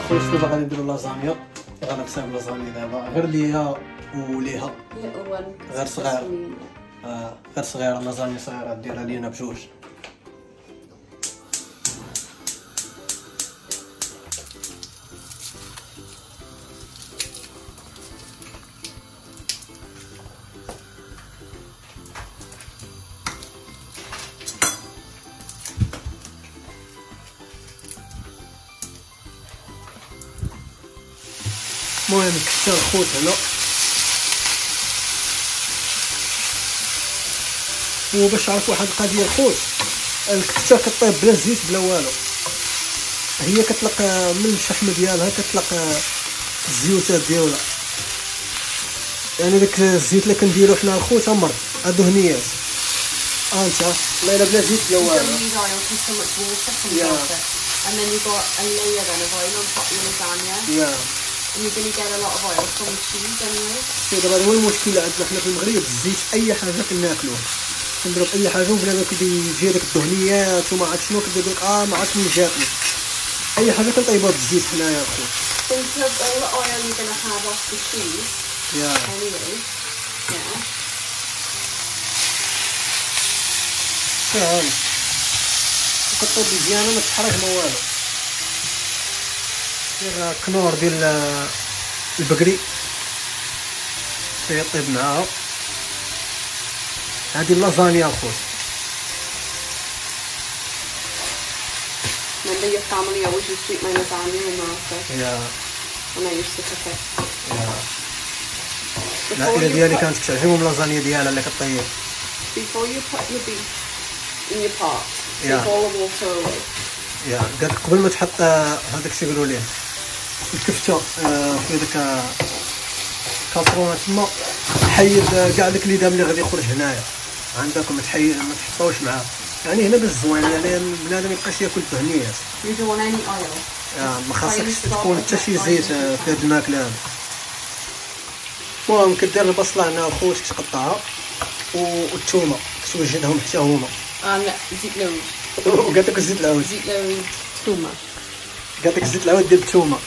خويا دابا غادي نديرو لازانيا. غادي نصايب لازانيا دابا غير ليها وليها غير صغير. غير صغيره لازانيا صغيره ديرها لينا بجوج. المهم كثر الخوت هنا وباش نعرف واحد القضيه الخوت الكفته كطيب بلا زيت بلا والو. هي كتطلق من الشحم ديالها كتطلق الزيوتات ديالها. يعني داك الزيت اللي كنديرو حنا الخوت امر الدهنيات انت والله الا بلا زيت بلا والو. And then you've got a layer then of oil on top of your lasagna. Yeah. And you're going to get a lot of oil from the cheese anyway. دابا هو المشكل عندنا حنا في المغرب الزيت اي حاجه كناكلوه كنضرب اي حاجه وبلا كيجي داك الدهنيات وما عرفت شنو كدير لك ما عرفت من جاتني اي حاجه كنطيبوها بالزيت حنايا اخويا. Think of all the oil you're going to have off the cheese. Yeah. Anyway. Yeah. فهمت كطيب مزيانه ما تحرق ما والو. دير كنور ديال البقري طيب معاها. هذه اللازانيا الخوت. Remember your family always used to eat my lasagna in Malta. Yeah. When I used to cook it. Yeah. العائله ديالي كانت كتعجبهم اللازانيا ديالها اللي كطيب. Before you put your beef in your pot, take Yeah. all the water away. يا قالك قبل ما تحط هذاك الشيء يقولوا ليه الكفته في داك كاسرونه تما حيد كاع داك اللي دام اللي غادي يخرج هنايا عندك ما تحطوش معاه. يعني هنا بالزوين يعني بنادم يبقاش ياكل الدهنيات. You don't want any oil. ما خاصكش تكون حتى شي زيت في هاد الماكله هادي. المهم كدير البصله هنا الخوت كتقطعها والثومه كتوجدهم حتى هما. لا زيت لوز. وقالت لك الزيت العود. زيت لوز ثومه. قالت لك الزيت العود ديال الثومه.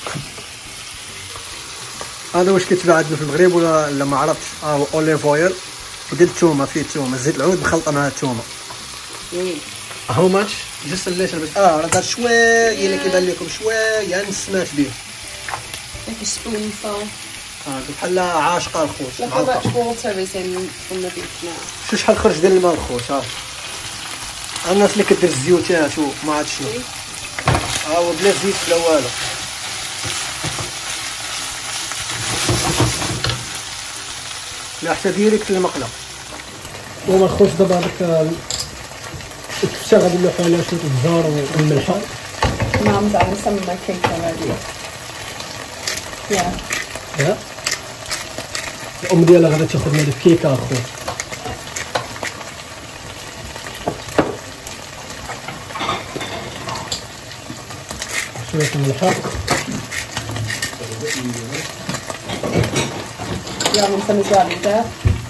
هذا واش كيتباع عندنا في المغرب ولا ما عرفتش. اوليف اويل ودير الثومه فيه الثومه الزيت العود مخلطه مع الثومه. هاو ماتش جست الليش راه دار شويه اللي كيبان لكم شويه نسمات به. Like a spoonful. بحال عاشقه الخوت. Look how much water is in from the beef now. شحال خرج ديال الماء الخوت. ها الناس اللي كدير الزيوتات وما عرفت شنو. هو بلا زيت بلا والو. لا حتى ديريكت المقله. وما الخوت دابا هذاك الكفته غادي نلوحو عليها شويه الزهر والملحه. Mum's adding some of my cake already. Yeah. يا الام ديالها غادي تاخذ لنا الكيكه الخوت. شويه الملحه. You having some as well, Lisa?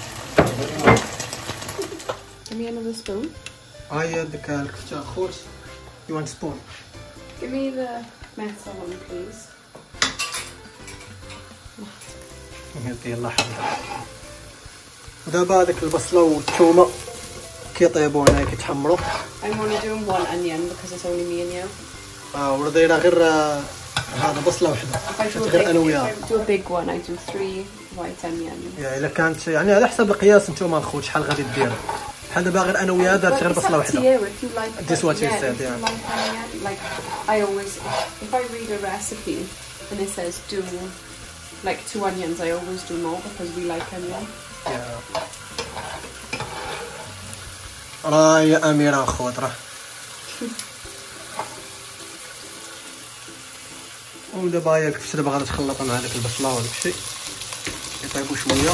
Give me another spoon. هاي ديك الكفته الخوت. You want spoon? Give me the metal one, please. يلا حبيبي. ودابا هذيك البصله والثومه كيطيبوا هنا كيتحمروا. I'm only doing one onion because it's only me and you. ورضينا غير هذا بصله وحده. غير انا وياها. If I do a big one, I do 3 white onions. يعني الا كانت يعني على حسب القياس نتوما الخوت شحال غادي ديروا. بحال دابا غير انا وياها درت غير بصله وحده. This is what you said, yeah. Like I always, if I read a recipe and it says do like 2 onions, I always do more because we like onion. راه يا اميره الخوت راه. ودابا هي الكفته دابا غادي تخلطها مع داك البصله وداك الشيء يطيبوا شويه.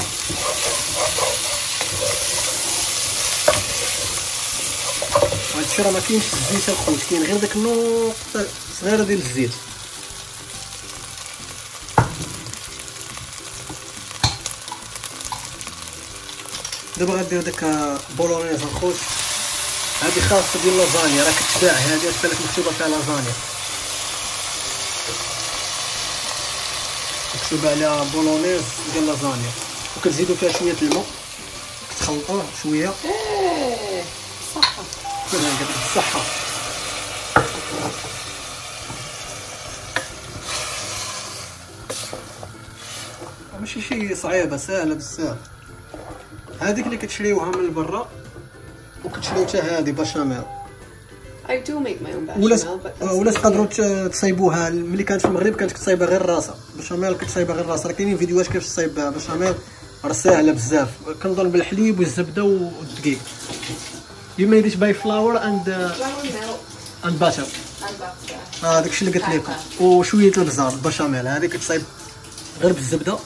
هادشي راه ما كاينش الزيت الخوت كاين غير داك النقطه صغيره ديال الزيت. دابا غندير داك بولونيز الخوت. هذه خاصه ديال لازانيا راه كتباع هذه حتى لك مكتوبه فيها لازانيا. مكتوب عليها بولونيز ديال لازانيا، وكتزيدوا فيها شويه الماء كتخلطوه شويه. صحه بالصحه. ماشي شي صعيبه، ساهله بزاف. هذيك اللي كتشريوها من برا وكتشريو حتى هذه بشاميل. I do make my own bechamel. ولا تقدروا تصايبوها. ملي كانت في المغرب كانت كتصايبها غير راسها بشاميل، كتصايبها غير راسها. راه كاينين فيديوهات كيفاش تصايب بشاميل، راه ساهله بزاف. كنظن بالحليب والزبده والدقيق. You made it by flour and butter. داكشي اللي قلت لكم. وشويه البزار البشاميل هذه كتصايب غير بالزبده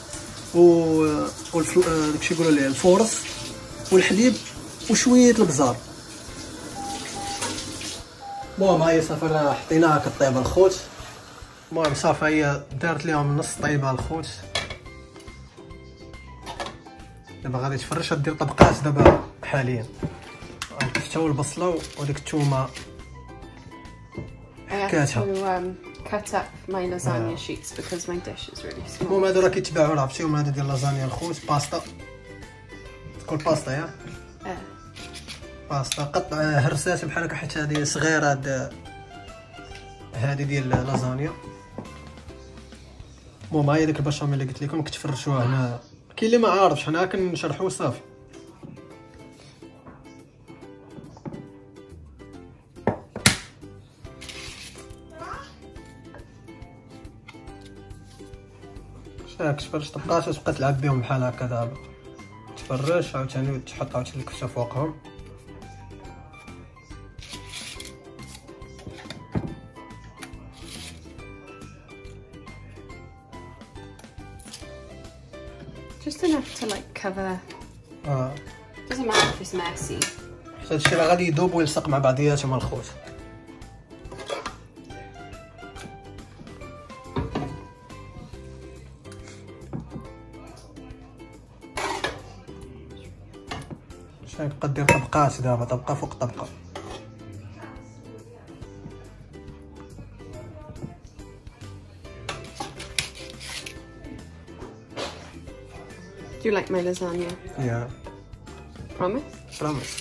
داكشي يقولوا ليه الفورص والحليب وشويه البزار. المهم هاي صافي راه حطيناها كطيب الخوت. المهم صافي هي دارت ليهم نص طيبه الخوت. دابا غادي تفرش دير طبقات دابا حاليا. شفتوا البصله وديك الثومه حكاتها. cut up my lasagna sheets because my dish is really small. المهم هادو راه كيتباعوا، راه عرفتيهم هادو ديال لازانيا الخوت. باستا تكون باستا ياك؟ باستا قطع هرسات بحال هكا حيت هادي صغيره. هادي ديال لازانيا. المهم هاهي ديك البشاميل اللي قلت لكم كتفرشوها هنا. كاين اللي ما عارفش حنا كنشرحو صافي. شاك تفرش طبقات وتبقى تلعب بهم بحال هكا. دابا تفرش عاوتاني تحط عاوتاني الكفته فوقهم. Just enough to like cover. Doesn't matter if it's messy. هادشي راه غادي يذوب ويلصق مع بعضياتهم الخوت. كتبقى دير طبقات دابا، طبقه فوق طبقه. Do you like my lasagna? Yeah. Promise? Promise.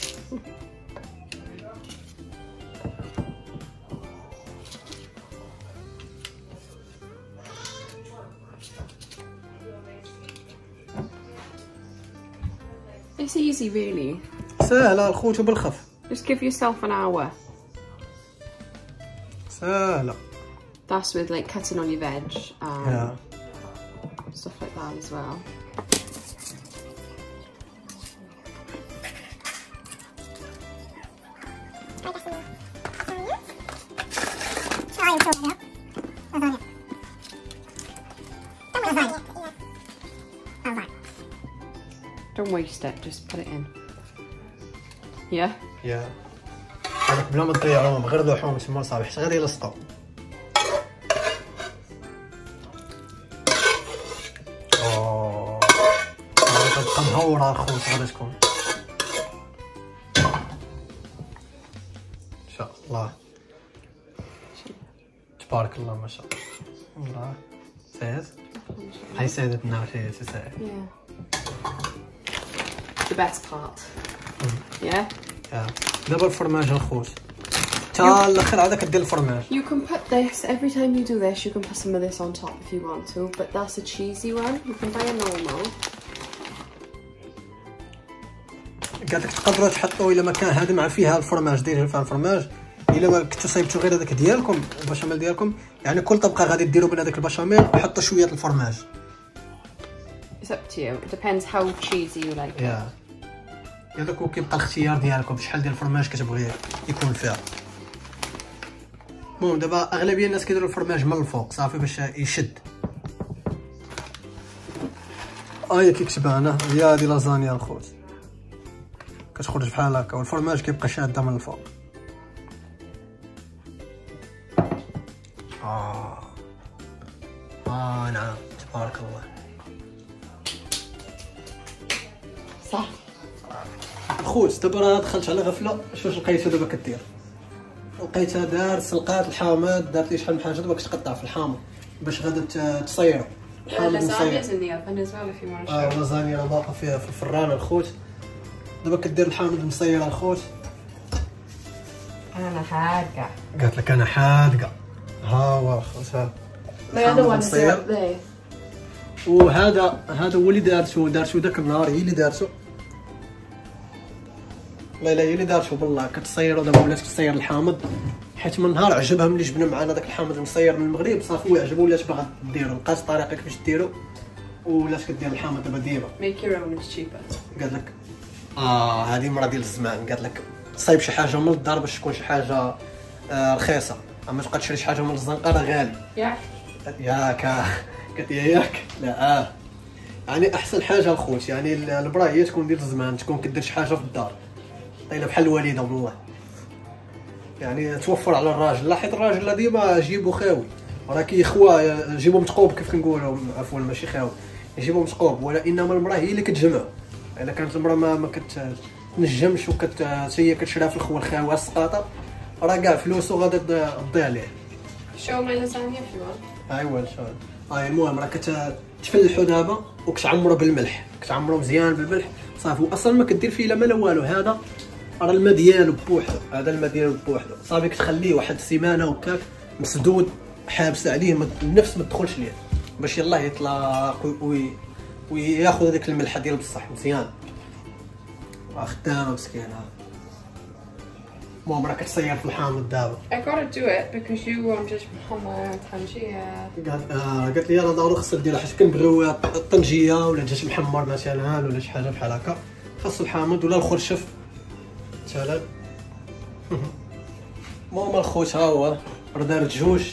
It's easy really. سهلة الخوت وبالخف. Just give yourself an hour. سهلة. That's with like cutting on your veg and stuff like that as well. Don't waste it, just put it in. Yeah? Yeah. هذاك بلا ما تضيعوهم غير لحوم تما صافي حتى غادي يلصقوا. غتبقى مهورة الخوت غادي تكون. إن شاء الله. تبارك الله ما شاء الله. ساهل؟ هاي ساهلتنا شي ساهل. Yeah. The best part. Yeah? دابا الفرماج الخوت. تا الاخر عاد كدير الفرماج. You can put this, every time you do this, you can put some of this on top if you want to, but that's a cheesy one. You can buy a normal. قالك تقدروا تحطوا الا ما كان هذا مع فيها الفرماج، ديروا فيها الفرماج. الا ما كنتو صايبتوا غير هذاك ديالكم البشاميل ديالكم، يعني كل طبقه غادي ديروا بين هذاك البشاميل وحطوا شويه الفرماج. It's up to you. It depends how cheesy you like it. هذاك هو كيبقى الاختيار ديالكم شحال ديال الفرماج كتبغي يكون فيها. المهم دابا اغلبيه الناس كيديروا الفرماج من الفوق صافي باش يشد. هي كيكتبها هنا هي هذه لازانيا الخوت، كتخرج بحال هكا والفرماج كيبقى شاده من الفوق. نعم تبارك الله. صح. خوت دابا راه دخلت على غفله. شوف لقيتها دابا كدير، لقيتها دار سلقات الحامض، دارت لي شحال من حاجه دابا كتقطع في الحامض باش غادا تصيرو. الحامض مصير. lasagna's in the oven as well if you want to show. اللازانيا راه باقا فيها في الفران الخوت. دابا كدير الحامض المصير الخوت. أنا حادقة. قالت لك انا حادقه. ها هو الخوت ها. My other ones are up there. وهذا هو اللي دارتو داك النهار، هي اللي دارتو. لا هي اللي دارتو بالله. كتصيرو دابا ولات كتصير الحامض، حيت من نهار عجبها ملي جبنا معنا داك الحامض المصير من المغرب صافي وعجبو ولات باغا ديرو، لقات طريقه كيفاش ديرو ولات كدير الحامض دابا ديما. Make your own, it's cheaper. قال لك هذه مرة ديال الزمان. قال لك صايب شي حاجه من الدار باش تكون شي حاجه رخيصه، اما تبقى تشري شي حاجه من الزنقه راه غالي. ياك قالت لي ياك لا يعني احسن حاجه الخوت يعني البرا هي تكون ديال الزمان، تكون كدير شي حاجه في الدار طايله بحال الوالده والله، يعني توفر على الراجل. لا حيت الراجل ديما جيبو خاوي، راه كي خوا جيبو متقوب كيف كنقولوا، عفوا ماشي خاوي يجيبو متقوب، ولا انما المراه هي اللي كتجمع. الا كانت المراه ما كتنجمش هي كتشريها في الخوا الخاويه السقاطه راه كاع فلوسو غادي تضيع ليه. Show my lasagna if you want. ايوا ان شاء الله. المهم راه كتفلحو دابا وكتعمرو بالملح، كتعمرو مزيان بالملح صافي. واصلا ما كدير فيه لا ما لا والو، هذا راه الماء ديالو بوحدو، هذا الماء ديالو بوحدو صافي. كتخليه واحد السيمانه وكاك مسدود حابس عليه، النفس ما تدخلش ليه باش يلاه يطلق وياخذ هذيك الملحه ديال بصح مزيان. خدامه مسكينه. المهم راه كتصير في الحامض دابا. I gotta do it because you won't just محمر طنجية. قالت لي راه ضروري خصك ديرها حيت كنبغيو الطنجيه ولا دجاج محمر مثلا ولا شي حاجه بحال هكا، خاص الحامض ولا الخرشف مثلا. المهم الخوت ها هو راه دارت جوج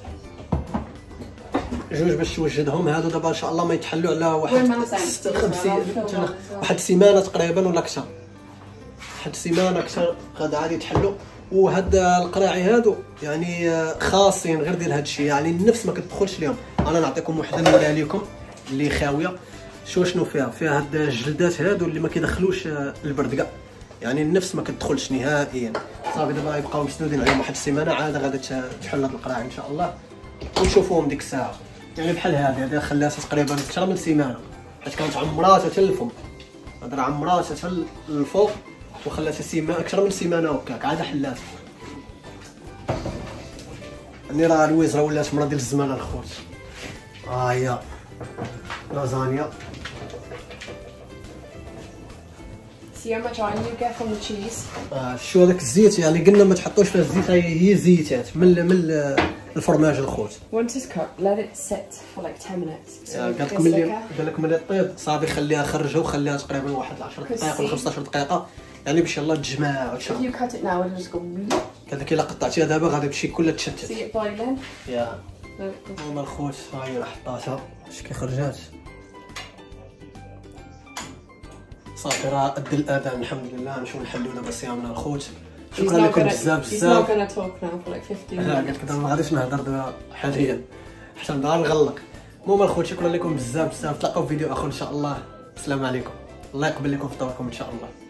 باش توجدهم. هادو دابا ان شاء الله ما يتحلوا على واحد السيمانه تقريبا ولا اكثر، واحد السيمانه اكثر غدا عادي يتحلوا. وهاد القراعي هادو يعني خاصين غير ديال هاد الشيء، يعني النفس ما كتدخلش ليهم. انا نعطيكم وحده نوريها لكم اللي خاويه شنو فيها هاد الجلدات هادو اللي ما كيدخلوش البرد كاع، يعني النفس ما كتدخلش نهائيا. صافي دابا يبقاو مسدودين عليهم واحد السيمانه عاد غادي تحل هاد القراعي ان شاء الله ونشوفوهم ديك الساعه. يعني بحال هذه خلاتها تقريبا اكثر من سيمانه حيت كانت عمراتها حتى للفوق، هضر عمراتها حتى للفوق وخلاتها سيمانه اكثر من سيمانه وكاك عاد حلات. يعني راه لويز راه ولات مرا ديال الزمان الخوت. هي لازانيا. See how much oil you get from the cheese. شو هذاك الزيت يعني قلنا ما تحطوش فيها الزيت، هي زيتات من الفرماج الخوت. Once it's cooked, let it sit for like 10 minutes. قال لك ملي طيب صافي خليها خرجها وخليها تقريبا واحد 10 دقائق ولا 15 دقيقه، يعني باش يلاه تجمع وتشرب. If you cut it now, it'll just go really. قال لك الا قطعتيها دابا غادي تمشي كلها تشتت. See it boiling. يا هما الخوت ها هي راه حطاتها اش كي خرجات صافي راه قد الاذان الحمد لله. نمشيو نحلو دابا صيامنا الخوت. شكرا لكم بزاف. He's not gonna talk now for like 15 minutes. قالت لك ما غاديش نهضر دابا حاليا حتى نبغى نغلق. المهم الخوت شكرا لكم بزاف. تلاقاو في فيديو اخر ان شاء الله. السلام عليكم، الله يقبل لكم فطوركم ان شاء الله.